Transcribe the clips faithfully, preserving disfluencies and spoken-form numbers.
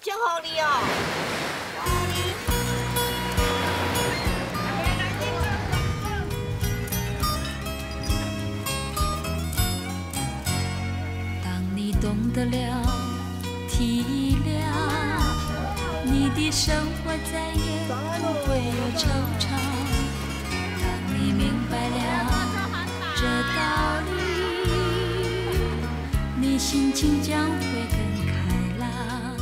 就好你哦。 当你懂得了体谅，你的生活再也不会有惆怅。当你明白了这道理，你心情将会更开朗。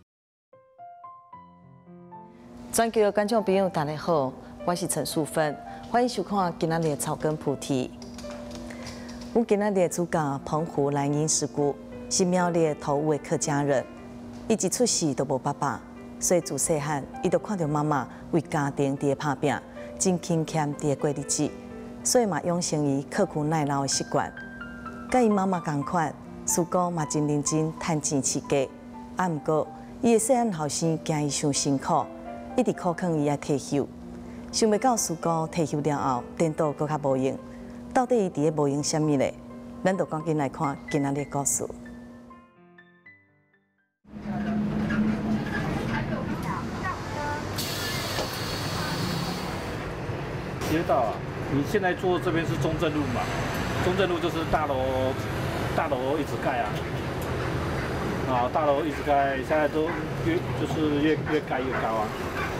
全球的观众朋友，大家好，我是陈淑芬，欢迎收看今仔日的草根菩提。我今仔日的主角彭胡兰英师姑是苗栗头屋的客家人，伊一出世都无爸爸，所以自细汉伊就看到妈妈为家庭伫打拼，真勤俭伫过日子，所以嘛养成伊刻苦耐劳的习惯。甲伊妈妈同款，师姑嘛真认真趁钱饲家，啊毋过伊的细汉后生惊伊伤辛苦。一直苦劝伊爱退休，想袂到师姑退休了后，颠倒搁较无用。到底伊伫咧无用啥物咧？咱就赶紧来看今仔日的故事。 街道啊，你现在坐这边是中正路嘛？中正路就是大楼，大楼一直盖啊，啊，大楼一直盖，现在都越就是越越盖越高啊。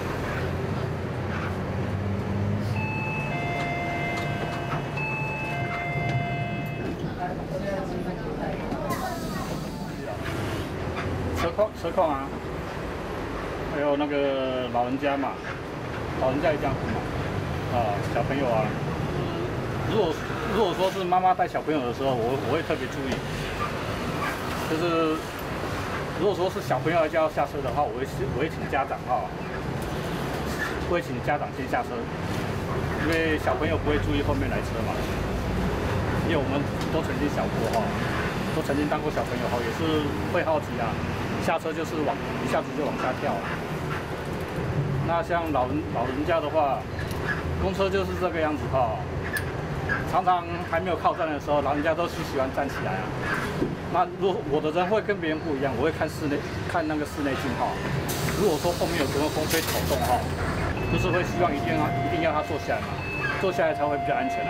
车况车况啊，还有那个老人家嘛，老人家也这样子嘛，啊，小朋友啊，如果如果说是妈妈带小朋友的时候，我我会特别注意，就是如果说是小朋友就要下车的话，我会我会请家长哈，我会请家长先下车，因为小朋友不会注意后面来车嘛，因为我们都曾经小过哈，都曾经当过小朋友哈，也是会好奇啊。下车就是往一下子就往下跳。那像老人老人家的话，公车就是这个样子哈。常常还没有靠站的时候，老人家都是喜欢站起来啊。那如果我的人会跟别人不一样，我会看室内看那个室内镜哈。如果说后面有什么风吹草动哈，就是会希望一定要一定要他坐下来嘛，坐下来才会比较安全啊。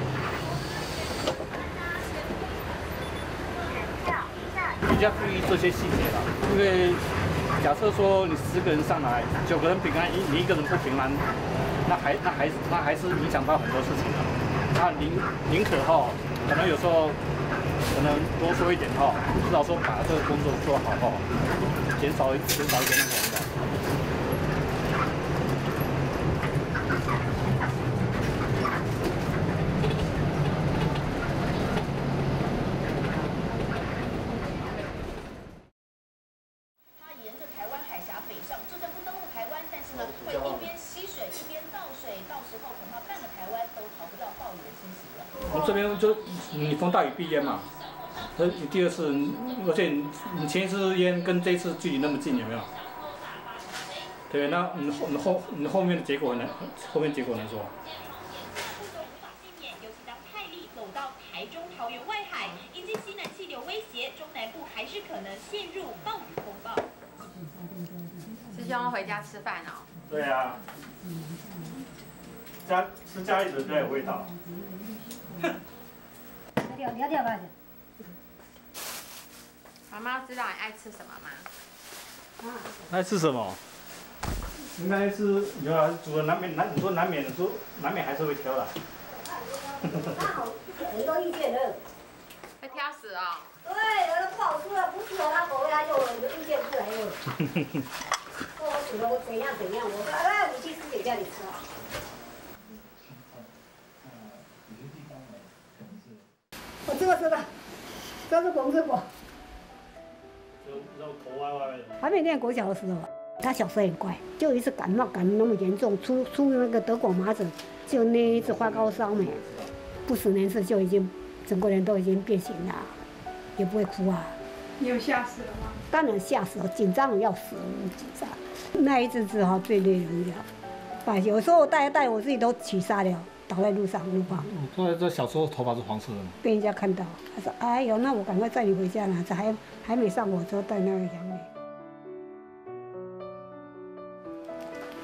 比较注意这些细节啦，因为假设说你十个人上来，九个人平安，你你一个人不平安，那还那还那还是影响到很多事情的。那宁宁可哈，可能有时候可能多说一点哈，至少说把这个工作做好哈，减少减少一点那个影响。我们这边就你风大雨必淹嘛，呃，你第二次，而且你你前一次淹跟这一次距离那么近，有没有？对，那你后你后你后面的结果呢？后面结果难说。 无法幸免，尤其当泰利走到台中桃园外海，迎接西南气流威胁，中南部还是可能陷入暴雨风暴。 师兄回家吃饭哦。 对啊。家吃家里的比较有味道。 聊聊聊吧。 妈妈知道你爱吃什么吗？ 爱吃什么？应该是有啊，煮的难免难，你说难免说难免还是会挑的。 很多意见的。 会挑食哦。 对，有的不好吃的，不适合他口味，他就很多意见出来了。说我煮的我怎样怎样，我说哎，你去自己家里吃啊。我吃过吃过，这是红吃过。 就然后头歪歪的。 还没念国小的时候，他小时候很乖，就有一次感冒感那么严重，出出那个德国麻疹，就那一次发高烧没，不十年次就已经整个人都已经变形了，也不会哭啊。 你有吓死了吗？ 当然吓死了，紧张的要死，紧张。那一次之后最累人了，把有时候带一带我自己都起沙了。倒在路上路旁。 后来这小时候头发是黄色的吗？ 被人家看到，他说：“哎呦，那我赶快载你回家了。”这还还没上火车带那个杨梅。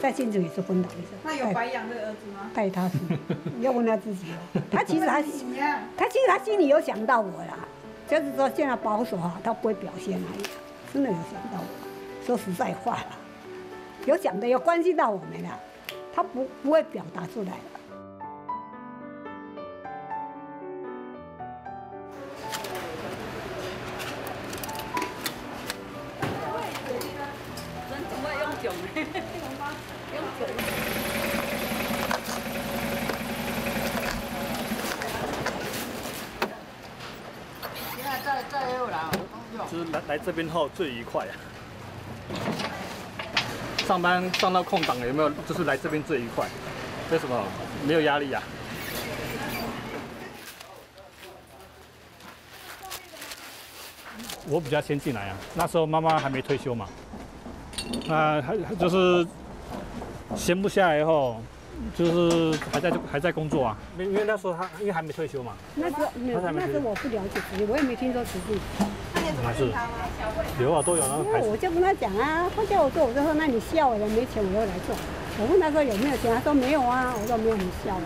在新竹也是昏倒一生。 那有白养这个儿子吗？ 带他去，要问他自己了。他其实他，他其实他心里有想到我啦，就是说现在保守哈，他不会表现而已，真的有想到我。说实在话啦，有讲的有关系到我们啦，他不不会表达出来了。 就是来来这边后最愉快啊！上班上到空档有没有？就是来这边最愉快。为什么？没有压力啊。我比较先进来啊，那时候妈妈还没退休嘛，那还就是闲不下来以后，就是还在还在工作啊，因为那时候他因为还没退休嘛。 那时候没有，那时候我不了解慈济，我也没听说慈济。 那你怎么认他吗？ 有啊，都有那个牌子。 我就跟他讲啊，他叫我做，我就说那你笑我了，没钱我就来做。我问他说有没有钱，他说没有啊，我说没有，你笑我，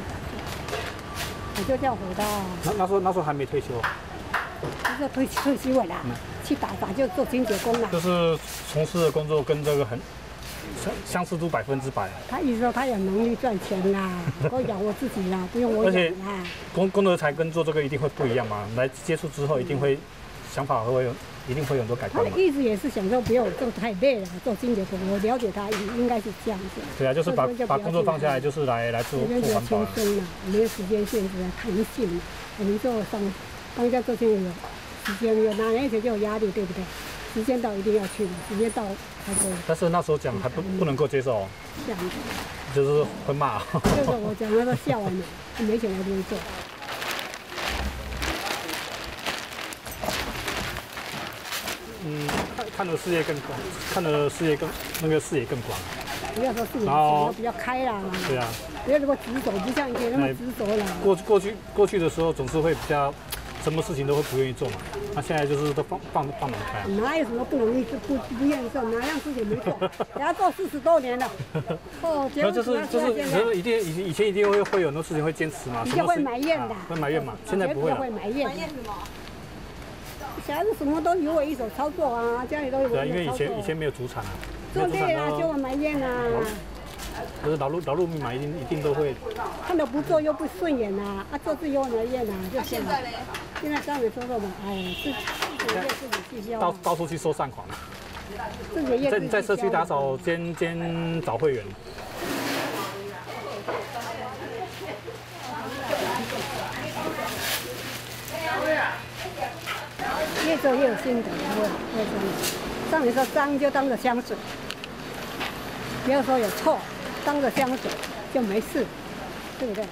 我就这样回答。 那那时候那时候还没退休。 他说退退休了啦，去打杂就做清洁工啦。 就是从事的工作跟这个很相相似度百分之百。 他意思说他有能力赚钱啦，我养我自己啦，不用我养啦。 工工作才跟做这个一定会不一样嘛，来接触之后一定会想法会有，一定会有很多改变嘛。 他的意思也是想说不要做太累了，做清洁工。我了解他应该是这样子。 对啊，就是把把工作放下来，就是来来做做环保。 轻松了，没有时间限制啊，弹性嘛。我们做上当家做清洁有时间有哪年以前就有压力，对不对？时间到一定要去的，时间到才可以。 但是那时候讲还不不能够接受， 这样子， 就是会骂。 就是我讲他说笑完了，没钱我就会做。 嗯，看看的视野更广，看的视野更那个视野更广。 不要说视野想比较开朗啊。 对啊。 不要如果执着，不像以前那么执着了。 过过去过去的时候总是会比较。什么事情都会不愿意做嘛，那现在就是都放放放得开。 哪有什么不容易不不愿意做？哪样事情没做？人家做四十多年了。哦，结婚就是就是以前以前以前一定会会有很多事情会坚持嘛。 你就会埋怨的。 会埋怨嘛，现在不会了。 会埋怨。 埋怨什么？ 小孩子什么都由我一手操作啊，家里都有我一手操作。 对啊，因为以前以前没有主产啊。 做累啊，就会埋怨啊。 就是劳碌劳碌密码一定一定都会。 看到不做又不顺眼呐，啊做自己又埋怨呐，就现在。现在上面说说嘛，哎，自自己业自己计销。 到到处去收善款。 自己业自己在在社区打扫兼兼找会员。 越做越有心得，我我真的。上面说脏就当做香水，不要说有错，当做香水就没事，对不对？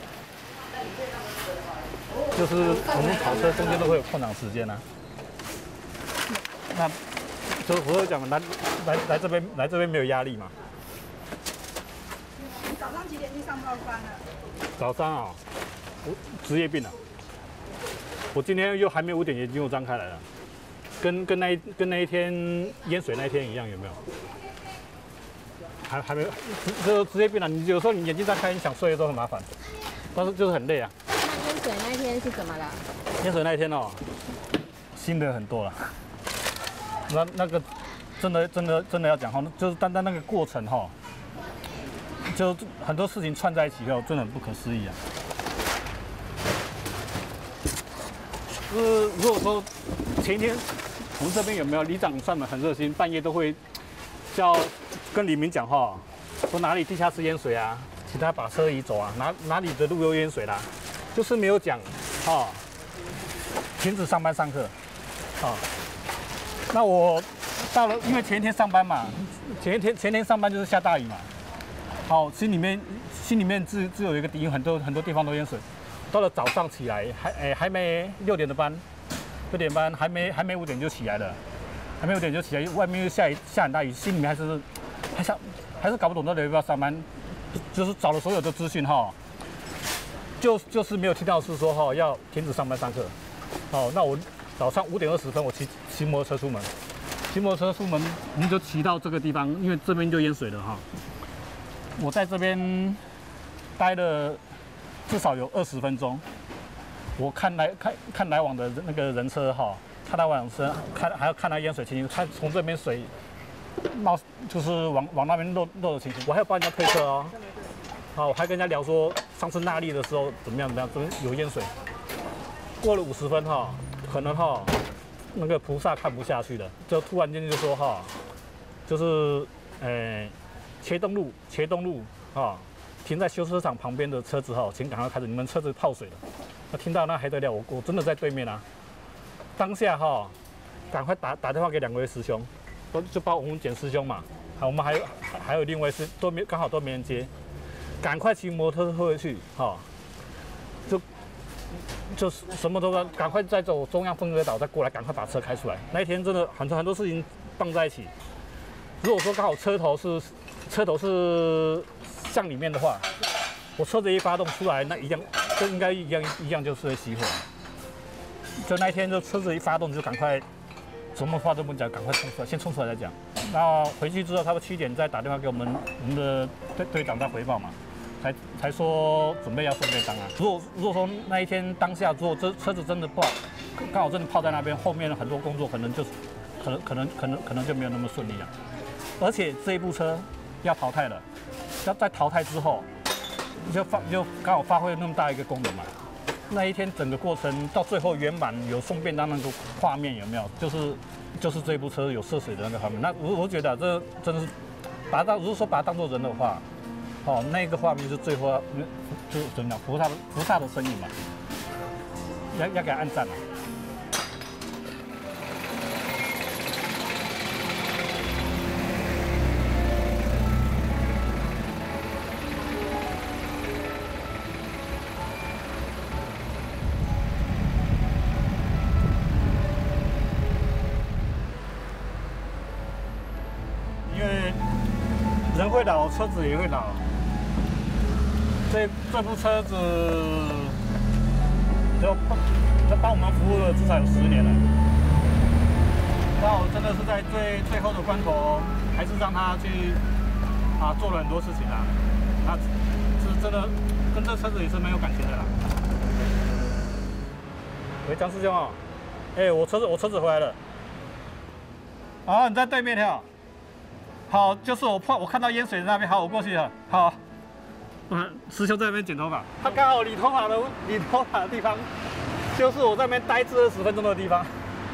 就是我们跑车中间都会有空档时间啊，那就我会讲来来来这边来这边没有压力嘛。 你早上几点去上班呢？ 早上啊、哦，我职业病啊，我今天又还没五点眼睛又张开来了，跟跟那一跟那一天淹水那一天一样，有没有？还还没有，这职业病啊！你有时候你眼睛张开，你想睡的时候很麻烦，但是就是很累啊。 那淹水那天是怎么了？ 淹水那一天哦，新的很多了。那那个真的真的真的要讲哈，就是单单那个过程哈，就很多事情串在一起后，真的很不可思议啊。就是如果说前一天我们这边有没有里长上门很热心，半夜都会叫跟李明讲话，说哪里地下室淹水啊，请他把车移走啊，哪哪里的路又淹水啦，就是没有讲，哦，停止上班上课，哦，那我到了，因为前一天上班嘛，前一天前一天上班就是下大雨嘛，好，心里面心里面自自有一个底，很多很多地方都淹水。到了早上起来，还哎还没六点的班，六点班还没还没五点就起来了，还没五点就起来，外面又下一下很大雨，心里面还是还想还是搞不懂到底要不要上班，就是找了所有的资讯哈，就就是没有听到是说哈要停止上班上课，哦，那我早上五点二十分我骑骑摩托车出门，骑摩托车出门，我们就骑到这个地方，因为这边就淹水了哈。 我在这边待了至少有二十分钟。我看来看看来往的那个人车哈，看来往车看还要看那淹水情形，看从这边水冒就是往往那边漏漏的情形，我还要帮人家推车哦。好，我还跟人家聊说上次纳力的时候怎么样怎么样，这边有淹水。过了五十分哈，可能哈那个菩萨看不下去了，就突然间就说哈，就是呃茄东路茄东路啊，停在修车厂旁边的车子哈，请赶快开始，你们车子泡水了。那听到那还得了，我我真的在对面啊，当下哈，赶快打打电话给两位师兄，都就帮我们捡师兄嘛，好，我们还有还有另外是都没刚好都没人接，赶快骑摩托车回去哈，就就什么都赶赶快再走中央分隔岛再过来，赶快把车开出来。那一天真的很多很多事情绑在一起，如果说刚好车头是车头是向里面的话，我车子一发动出来，那一样。这应该一样一样就是会熄火。就那一天，就车子一发动就赶快，什么话都不讲，赶快冲出来，先冲出来再讲。然后回去之后，差不多七点再打电话给我们我们的队队长再回报嘛，才才说准备要送便当啊。如果如果说那一天当下，如果这车子真的不好，刚好真的泡在那边，后面很多工作可能就可能可能可能可能就没有那么顺利了。而且这一部车要淘汰了，要在淘汰之后。就发就刚好发挥那么大一个功能嘛。那一天整个过程到最后圆满有送便当那个画面有没有？就是就是这部车有涉水的那个画面。那我我觉得、啊、这真的是把它当如果说把它当做人的话，哦，那个画面是最后就怎么讲菩萨菩萨的身影嘛，要要给他按赞了、啊。人会老，车子也会老。这这部车子就他帮我们服务了至少有十年了。刚好真的是在最最后的关头，还是让他去啊做了很多事情啊。那是真的跟这车子也是蛮有感情的啦。喂，张师兄啊，哎、欸，我车子我车子回来了。哦，你在对面哈。好，就是我碰我看到淹水的那边，好，我过去了。好，嗯，师兄在那边剪头发，他刚好理头发的理头发的地方，就是我在那边待这二十分钟的地方。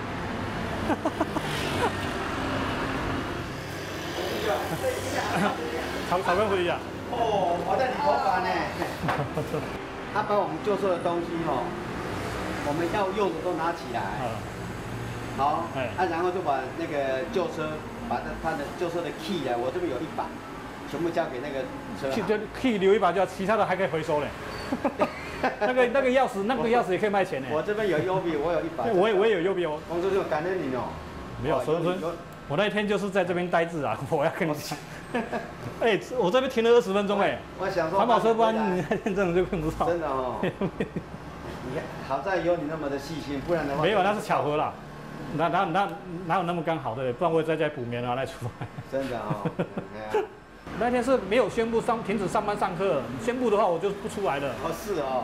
草草根不一样。 哦，我在理头发呢。他把我们旧车的东西哦，我们要用的都拿起来。好，啊，然后就把那个旧车。把他的旧车的 key 啊，我这边有一把，全部交给那个车行。就 key 留一把就要，其他的还可以回收嘞。那个那个钥匙，那个钥匙也可以卖钱呢。 我这边有 U B， 我有一把。 我也我也有 U B 哦。 公司就感恩你哦。 没有，所以说，我那天就是在这边待着啊，我要跟你讲。哎，我这边停了二十分钟哎。 我想说。 环保车班，你那天真的就看不到。 真的哦。你看，好在有你那么的细心，不然的话。 没有，那是巧合啦。哪哪哪哪有那么刚好的？不然我也在家补眠啊，来出来。真的哦。 那天是没有宣布上停止上班上课，宣布的话我就不出来了。 哦，是哦。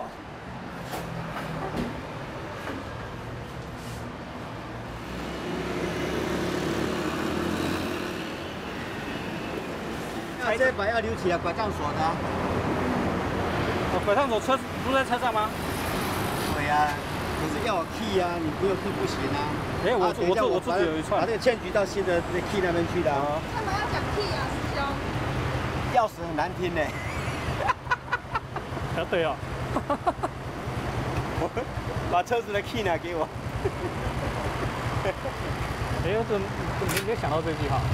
那这把要留起来，拐杖锁的。 哦，拐杖锁车不在车上吗？ 对呀。可是要有 key 啊，你没有 key 不行啊。 哎、欸，我我我我自己有一串， 把这个欠局到新的那 key 那边去的啊。 干嘛要讲 key 啊，师兄？ 钥匙很难听呢。 啊，对哦。 我把车子的 key 拿给我。 哎呦，这没没想到这句话。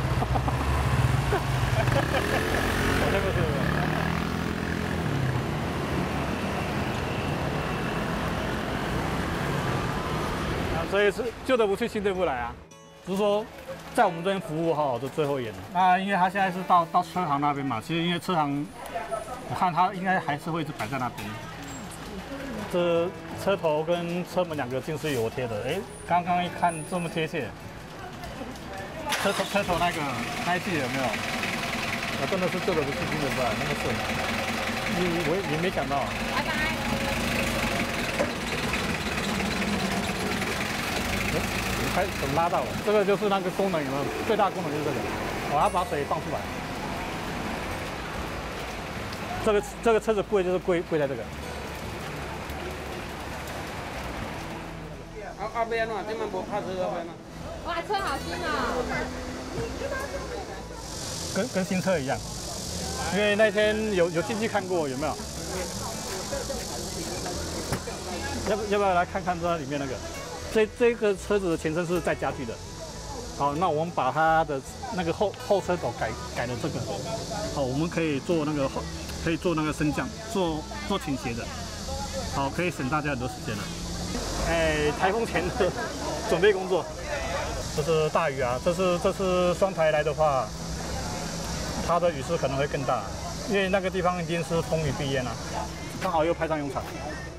我这个是。所以是旧的不去，新的不来啊。只是说，在我们这边服务哈，就最后一眼了。那因为他现在是到到车行那边嘛，其实因为车行，我看他应该还是会一直摆在那边。这车头跟车门两个竟是油贴的，哎，刚刚一看这么贴切。车头车头那个那一具有没有？ 啊，真的是旧的不是新的是吧？那么顺，你我也没想到。 拜拜。 你开怎么拉到了？这个就是那个功能有没有？最大功能就是这个，我要把水放出来。这个这个车子贵就是贵贵在这个。 阿阿边喏，这边不怕车阿边喏。 哇，车好新哦。 跟跟新车一样，因为那天有有进去看过，有没有？要不要不要来看看这里面那个？这这个车子的前身是带家具的，好，那我们把它的那个后后车斗改改了这个，好，我们可以做那个后可以做那个升降，做做倾斜的，好，可以省大家很多时间了。哎，台风前的准备工作，这是大雨啊，这是这是双台来的话。它的雨势可能会更大，因为那个地方一定是风雨必淹啊，刚好又派上用场。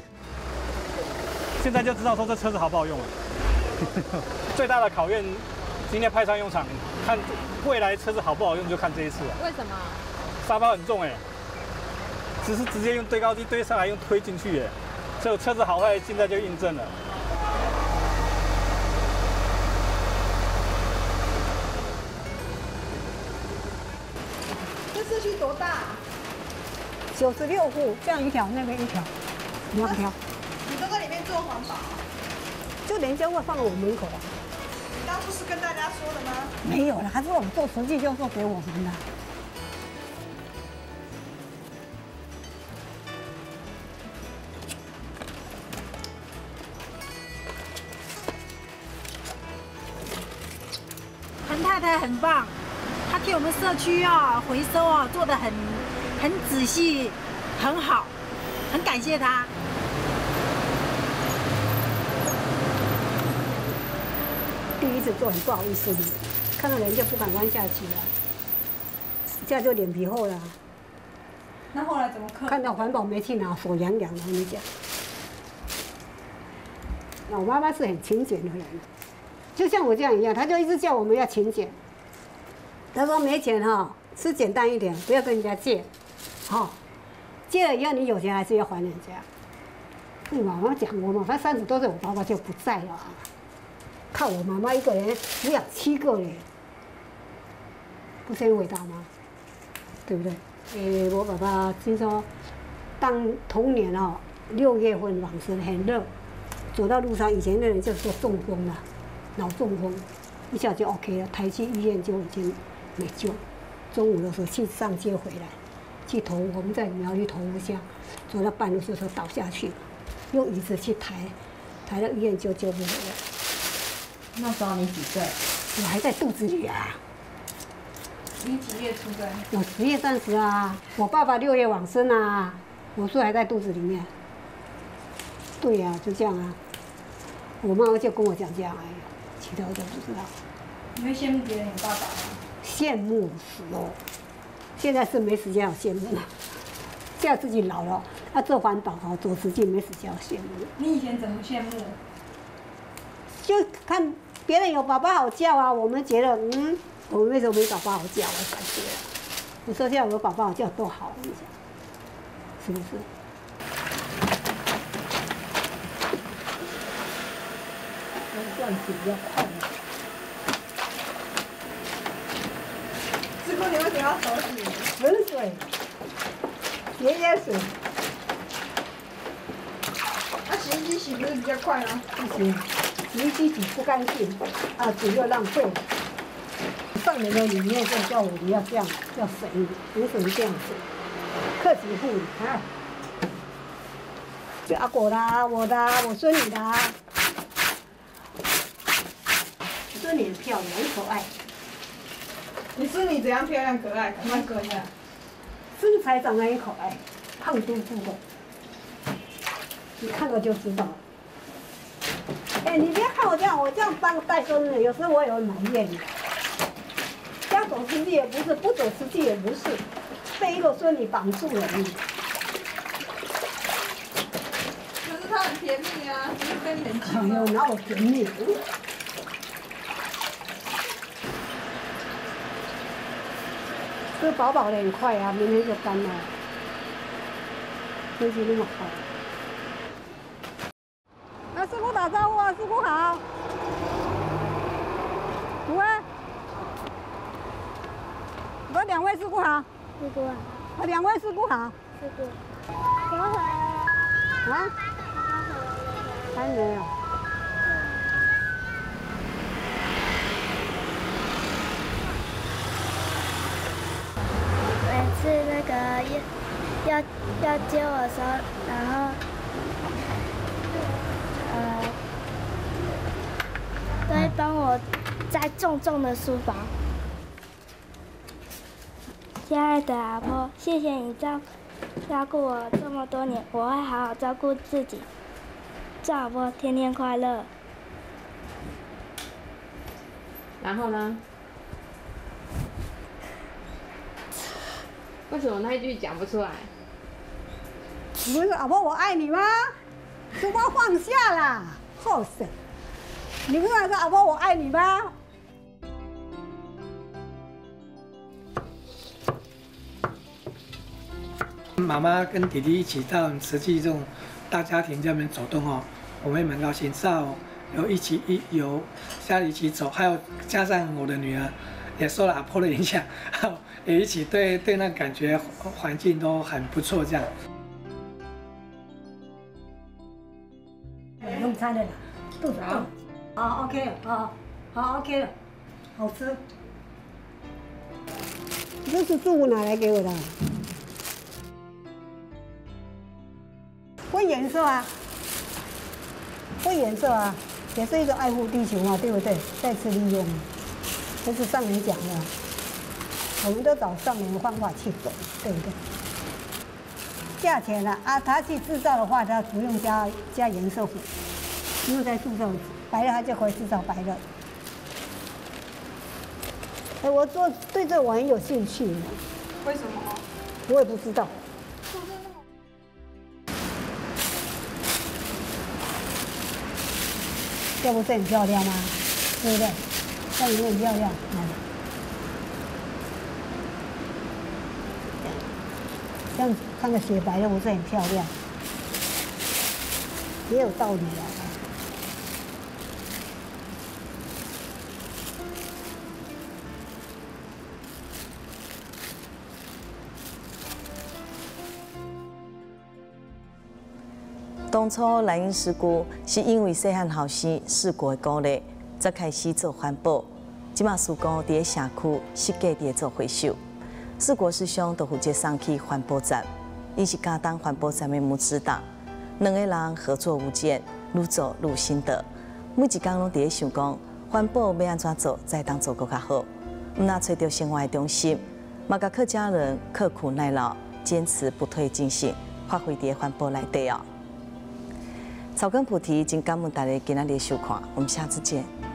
现在就知道说这车子好不好用了。最大的考验，今天派上用场，看未来车子好不好用就看这一次了。 为什么？ 沙包很重哎，只是直接用堆高机堆上来，用推进去哎，所以车子好坏现在就印证了。 社区多大？ 九十六户，这样一条，那边一条，两条。 你都在里面做环保？ 就人家会放我门口啊。 你当初是跟大家说的吗？ 没有了，他说我们做实际就做给我们的。 陈太太很棒。他替我们社区啊回收啊做得很很仔细，很好，很感谢他。第一次做很不好意思的，看到人家不敢弯下去了，这样就脸皮厚了。 那后来怎么克服？ 看到环保没去拿，手痒痒的，你讲。那我妈妈是很勤俭的人，就像我这样一样，她就一直叫我们要勤俭。他说没钱哈，吃简单一点，不要跟人家借，好，借了以后你有钱还是要还人家。你妈妈讲我嘛，反正三十多岁我爸爸就不在了，靠我妈妈一个人抚养七个人，不是很伟大吗？对不对？诶，我爸爸听说，当同年哦六月份往生很热，走到路上以前的人就说中风了，脑中风，一下就 OK 了，抬去医院就已经。没救，中午的时候去上街回来，去头我们在苗栗头屋乡，走到半路就说倒下去了，用椅子去抬，抬到医院就救不回来。 那时候你几岁？ 我还在肚子里啊。 你几月出生？ 我十月三十啊，我爸爸六月往生啊，我说还在肚子里面。对呀、啊，就这样啊。我妈妈就跟我讲这样而已，其他我都不知道。 你会羡慕别人有爸爸吗？ 羡慕死哦！现在是没时间要羡慕了，现在自己老了，要做环保哦，做实际没时间要羡慕。 你以前怎么羡慕？ 就看别人有爸爸好叫啊，我们觉得嗯，我们为什么没爸爸好叫？我感觉，你说现在有爸爸好叫多好，你想，是不是？断水比较快。 师姑，你为什么要手洗？ 冷水，爷爷水。 那洗衣机洗不是比较快吗？ 不行，洗衣机洗不干净，啊，水又浪费。上人的理念就叫我们要这样，要省一点，为什么这样子？克己复礼啊！就阿果啦，我的，我孙女的。孙女很漂亮，很可爱。 你孙女怎样漂亮可爱？赶快哥一下。 身材长得很可爱，胖嘟嘟的，你看了就知道了。哎、欸，你别看我这样，我这样当带孙子，有时候我也会埋怨你。要走实际也不是，不走实际也不是，被一个孙女绑住了你。 可是她很甜蜜啊，只是跟你很哎呦，哪有甜蜜？ 吃饱饱的很快啊，明天就干了。天气那么好。那师姑打招呼啊，师姑好。五位，我两位师姑好。师姑好。两位师姑好。师姑。我回来了。啊？还没有。 每次那个要要要接我的时候，然后呃都会帮我载重重的书包。亲爱的阿婆，谢谢你照照顾我这么多年，我会好好照顾自己。祝阿婆天天快乐。 然后呢？为什么那一句讲不出来？ 你不是阿婆我爱你吗？书包放下啦，后生。你不是说阿婆我爱你吗？ 妈妈跟弟弟一起到慈济这种大家庭这边走动哦，我们也蛮高兴。至少有一起一有家里一起走，还有加上我的女儿也受了阿婆的影响，也一起对对那感觉环境都很不错这样。 用餐的啦，肚子饿。好 ，OK 了，好，好 OK 了，好吃。这是祝哪来给我的？会颜色啊，会颜色啊，也是一个爱护地球嘛，对不对？再次利用，这是上人讲的，我们都找上人的方法去走，对不对？价钱呢、啊？啊，他去制造的话，他不用加加颜色粉，不用再制造白了，他就可以制造白的。哎，我做对这我很有兴趣呢。 为什么？ 我也不知道。这不是很漂亮吗？对不对？这样也很漂亮。嗯，这样看个雪白的不是很漂亮？也有道理啊。 当初兰英师姑是因为细汉后生师姑的鼓励，才开始做环保。即马师姑伫社区设计伫做回收。师姑师兄都负责送去环保站，伊是家当环保站的母子档，两个人合作无间，愈做愈心得。每一工拢伫咧想讲，环保要安怎做才当做搁较好。毋但找到生活的中心，嘛甲客家人刻苦耐劳，坚持不退精神，发挥伫环保内底哦。草根菩提，真感恩大家今仔日收看，我们下次见。